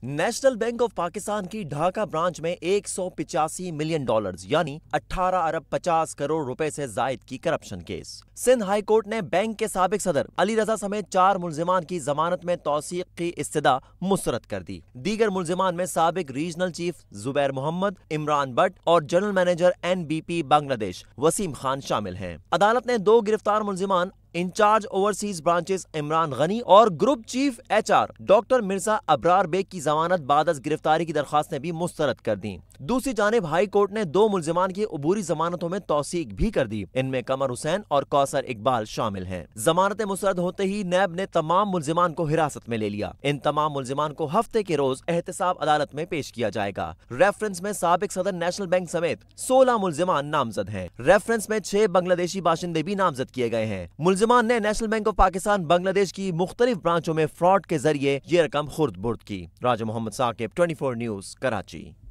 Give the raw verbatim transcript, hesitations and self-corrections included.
National Bank of Pakistan کی Dhaka branch میں ایک سو پچاسی ملین ڈالرز یعنی اٹھارہ ارب پچاس کروڑ روپے سے زائد کی corruption case. Sindh high court نے بینک کے سابق صدر علی رضا سمیت چار ملزمان کی ضمانت میں توثیق کی استدعا مسترد کر دی۔ دیگر ملزمان میں سابق ریجنل چیف زبیر محمد، عمران بٹ اور general manager N B P Bangladesh Waseem Khan شامل ہیں۔ عدالت نے دو گرفتار ملزمان in charge overseas branches Imran Ghani اور group chief H R doctor Mirza Abrar Baig کی ضمانت بعد از گرفتاری کی درخواستیں بھی مسترد کر دیں۔ دوسری جانب ہائی کورٹ نے دو ملزمان کی عبوری ضمانتوں میں توثیق بھی کر دی۔ ان میں قمر حسین اور کوثر اقبال شامل ہیں۔ ضمانتیں مسترد ہوتے ہی نیب نے تمام ملزمان کو حراست میں لے لیا۔ ان تمام ملزمان کو ہفتے کے روز احتساب عدالت میں پیش کیا جائے گا۔ ریفرنس میں سابق صدر نیشنل بینک سمیت سولہ ملزمان نامزد ہیں۔ ریفرنس میں چھ بنگلہ دیشی باشندے بھی نامزد کیے گئے ہیں۔ ملزمان نے National Bank of Pakistan Bangladesh کی مختلف برانچوں میں فراڈ کے ذریعے یہ رقم خرد برد کی۔ Raja Muhammad Saqib, twenty four news, Karachi.